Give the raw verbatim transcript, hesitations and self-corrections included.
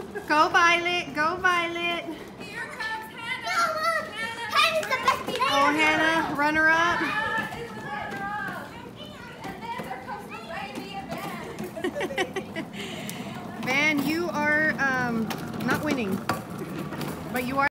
Go Violet, go Violet. Here comes Hannah. Hannah. Hannah's the best behavior. Oh, Hannah, runner up. Hannah is the runner-up. And then there comes the baby again. Van, you are um, not winning, but you are.